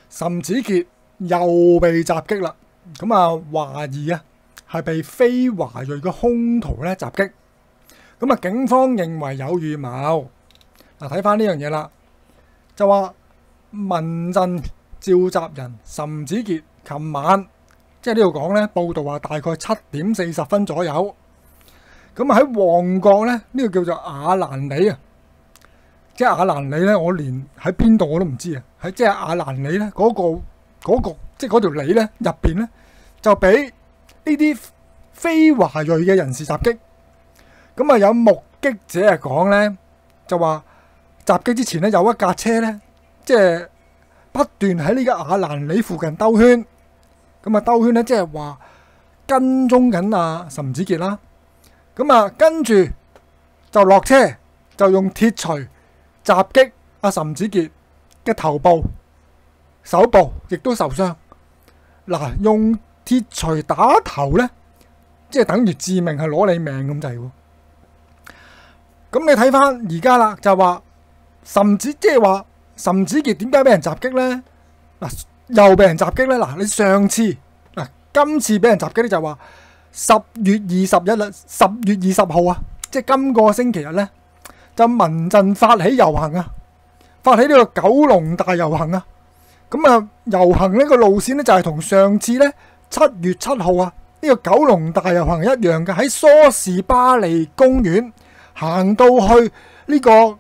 岑子傑又被襲擊啦。咁啊，懷疑啊係被非華裔嘅兇徒咧襲擊。咁啊，警方認為有預謀。嗱，睇翻呢樣嘢啦，就話民陣召集人岑子傑琴晚即係呢度講咧，報道話大概7:40左右。咁啊喺旺角咧，呢個叫做雅蘭里啊，即係雅蘭里咧，我連喺邊度我都唔知啊。喺即係雅蘭里咧，嗰個即係嗰條里咧入邊咧，就俾呢啲非華裔嘅人士襲擊。咁啊有目擊者啊講咧，就話襲擊之前咧有一架車咧，即係不斷喺呢個雅蘭里附近兜圈。咁啊兜圈咧，即係話跟蹤緊阿岑子傑啦。咁啊，跟住就落車，就用鐵錘襲擊阿岑子傑嘅頭部、手部，亦都受傷。嗱，用鐵錘打頭咧，即係等於致命，係攞你命咁滯喎。咁你睇翻而家啦，就話即係話岑子傑點解俾人襲擊咧？嗱，又俾人襲擊咧。嗱，你上次今次俾人襲擊咧就話10月21日，10月20號啊，即係今個星期日咧，就民陣發起遊行啊，發起呢個九龍大遊行啊。咁啊，遊行呢個路線咧就係同上次咧7月7號啊呢個九龍大遊行一樣嘅，喺梳士巴利公園行到去呢個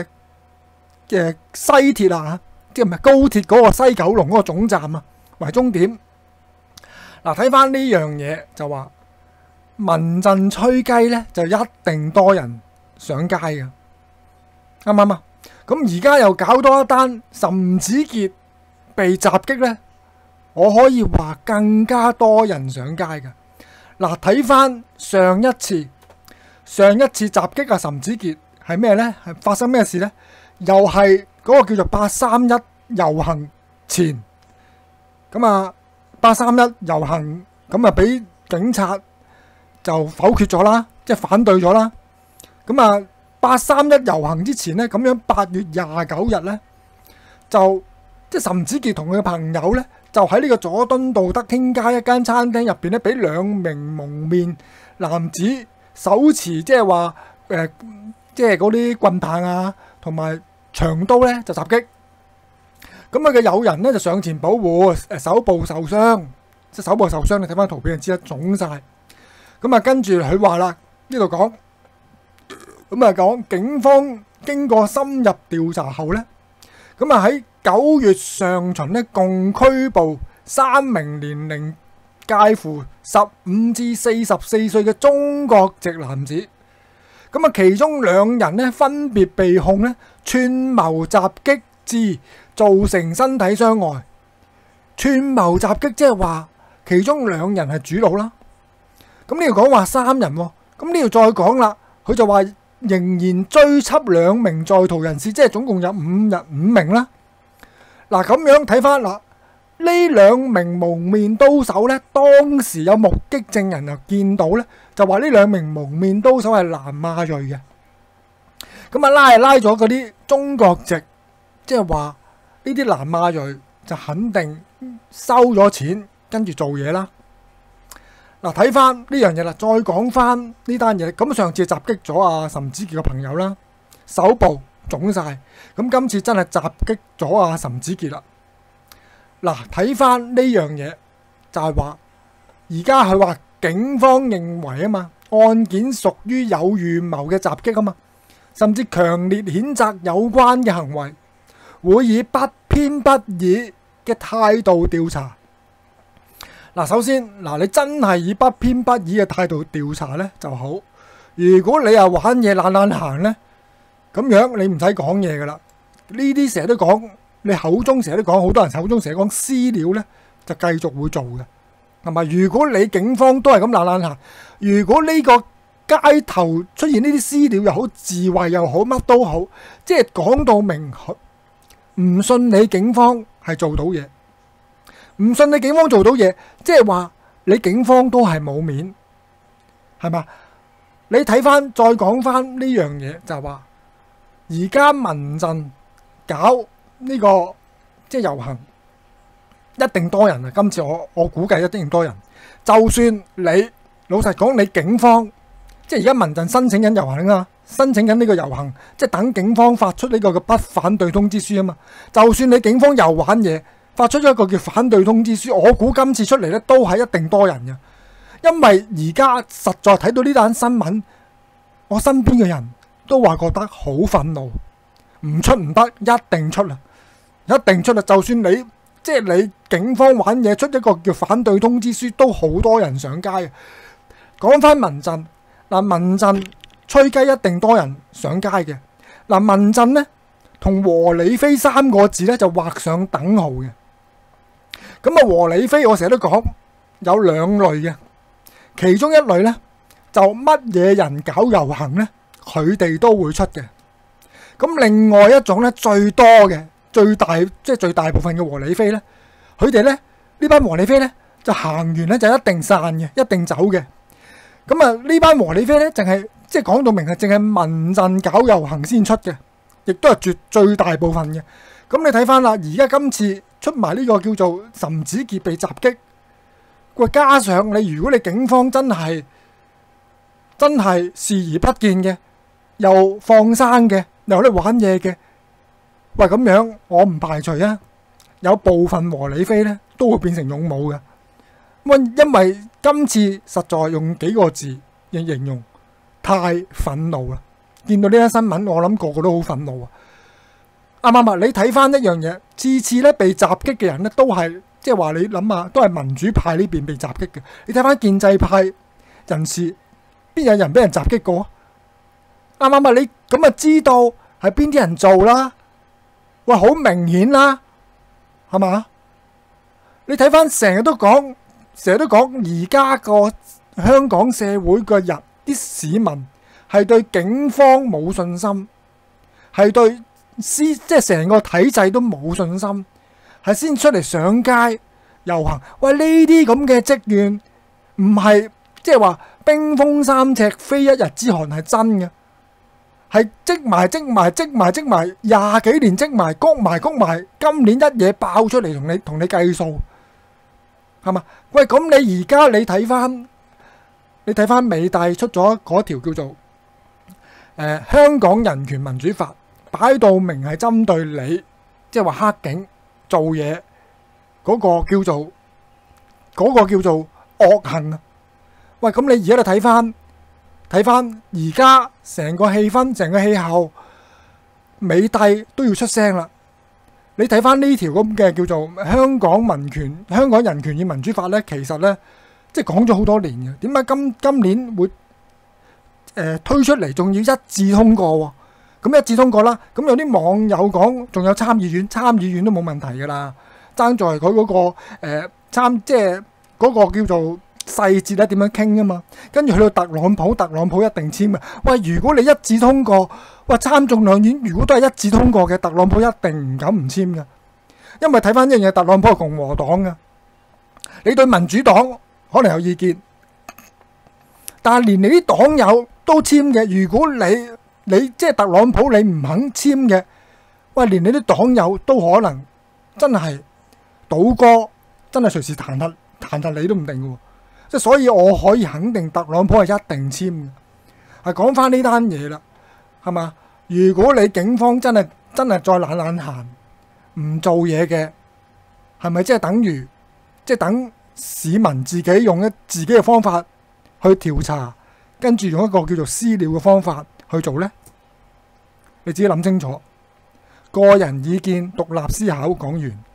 西鐵啊，即係唔係高鐵嗰個西九龍嗰個總站啊為終點。嗱，睇翻呢樣嘢就話民陣吹雞咧，就一定多人上街嘅，啱唔啱啊？咁而家又搞多一單岑子傑被襲擊咧，我可以話更加多人上街嘅。嗱，睇翻上一次襲擊阿岑子傑係咩咧？係發生咩事咧？又係嗰個叫做831遊行前，咁啊831遊行咁啊俾警察就否決咗啦，即係反對咗啦。咁啊831遊行之前咧，咁樣8月29日咧，就即係岑子傑同佢嘅朋友咧，就喺呢個佐敦道德興街一間餐廳入邊咧，俾2名蒙面男子手持即係話即係嗰啲棍棒啊，同埋長刀咧就襲擊。咁佢嘅友人咧就上前保護，手部受傷，即係手部受傷，你睇翻圖片就知啦，腫晒。咁啊，跟住佢話啦，呢度講，咁啊講警方經過深入調查後咧，咁啊喺9月上旬咧，共拘捕3名年齡介乎15至44歲嘅中國籍男子。咁啊，其中2人咧分別被控咧串謀襲擊致造成身體傷害。串謀襲擊即係話其中2人係主腦啦。咁呢度講話3人喎，咁呢度再講啦，佢就話仍然追緝2名在逃人士，即係總共有5名啦。嗱，咁樣睇翻嗱，呢2名蒙面刀手咧，當時有目擊證人又見到咧，就話呢2名蒙面刀手係南亞裔嘅。咁啊拉咗嗰啲中國籍，即係話呢啲南亞裔就肯定收咗錢，跟住做嘢啦。嗱，睇翻呢樣嘢啦，再講翻呢單嘢。咁上次襲擊咗阿岑子傑嘅朋友啦，手部腫晒。咁今次真係襲擊咗阿岑子傑啦。嗱，睇翻呢樣嘢就係話，而家佢話警方認為啊嘛，案件屬於有預謀嘅襲擊啊嘛，甚至強烈譴責有關嘅行為，會以不偏不倚嘅態度調查。嗱，首先嗱，你真係以不偏不倚嘅態度調查咧就好。如果你又玩嘢懶行咧，咁樣你唔使講嘢噶啦。呢啲成日都講，你口中成日都講，好多人口中成日講私了咧，就繼續會做嘅，係咪？如果你警方都係咁懶行，如果呢個街頭出現呢啲私了又好，自衛又好，乜都好，即係講到明，唔信你警方係做到嘢。唔信你警方做到嘢，即係話你警方都係冇面，係嘛？你睇翻再講翻呢樣嘢，就係話而家民陣搞呢個即係遊行， 一定多人啊！今次我估計一定多人。就算你老實講，你警方即係而家民陣申請緊遊行啊，申請緊呢個遊行，即係等警方發出呢個嘅不反對通知書啊嘛。就算你警方又玩嘢，發出咗一個叫反對通知書，我估今次出嚟咧都係一定多人嘅，因為而家實在睇到呢單新聞，我身邊嘅人都話覺得好憤怒，唔出唔得，一定出啦，一定出啦！就算你即係你警方玩嘢出一個叫反對通知書，都好多人上街嘅。講翻民陣嗱，民陣吹雞一定多人上街嘅嗱，民陣呢，同和理非三個字咧就畫上等號嘅。咁啊，和理非我成日都講有兩類嘅，其中一類咧就乜嘢人搞遊行咧，佢哋都會出嘅。咁另外一種咧最多嘅最大部分嘅和理非咧，佢哋咧呢班和理非咧就行完咧就一定散嘅，一定走嘅。咁啊呢班和理非咧淨係即係講到明係淨係民陣搞遊行先出嘅，亦都係最大部分嘅。咁你睇翻啦，而家今次出埋呢個叫做岑子傑被襲擊，喂，加上如果你警方真係視而不見嘅，又放生嘅，又喺度玩嘢嘅，喂，咁樣我唔排除啊，有部分和理非咧都會變成勇武嘅。因為今次實在用幾個字嚟形容，太憤怒啦！見到呢單新聞，我諗個個都好憤怒啊！啱唔啱啊？你睇翻一樣嘢，次次咧被襲擊嘅人咧都係即係話你諗下，都係民主派呢邊被襲擊嘅。你睇翻建制派人士，邊有人俾人襲擊過？啱唔啱啊？你咁啊知道係邊啲人做啦？喂，好明顯啦，係嘛？你睇翻成日都講，而家個香港社會嘅人，啲市民係對警方冇信心，係對即係成個體制都冇信心，係先出嚟上街遊行。喂，呢啲咁嘅積怨，唔係即係話冰封三尺非一日之寒，係真嘅，係積埋廿幾年積埋，谷埋，今年一嘢爆出嚟同你計數，係嘛？喂，咁你而家你睇翻美帝出咗嗰條叫做香港人權民主法，擺到明係針對你，即係話黑警做嘢嗰個叫做惡行啊！喂，咁你而家睇翻而家成個氣氛、成個氣候，美帝都要出聲啦！你睇翻呢條咁嘅叫做香港人權與民主法咧，其實咧即係講咗好多年嘅，點解今年會推出嚟，仲要一致通過喎？咁一致通過啦，咁有啲網友講仲有參議院都冇問題噶啦，爭在佢嗰個即係嗰個叫做細節咧點樣傾啊嘛，跟住去到特朗普一定簽嘅。喂，如果你一致通過，喂，參眾兩院如果都係一致通過嘅，特朗普一定唔敢唔簽嘅，因為睇翻一樣嘢，特朗普係共和黨嘅，你對民主黨可能有意見，但係連你啲黨友都簽嘅，如果你即係特朗普你唔肯簽嘅，喂，連你啲黨友都可能真係倒戈，真係隨時彈劾你都唔定嘅。即係所以我可以肯定特朗普係一定簽嘅。係講翻呢單嘢啦，係嘛？如果你警方真係再懶閒唔做嘢嘅，係咪即係等於即係等市民自己用自己嘅方法去調查，跟住用一個叫做私了嘅方法去做呢？你自己諗清楚。個人意見，獨立思考，講完。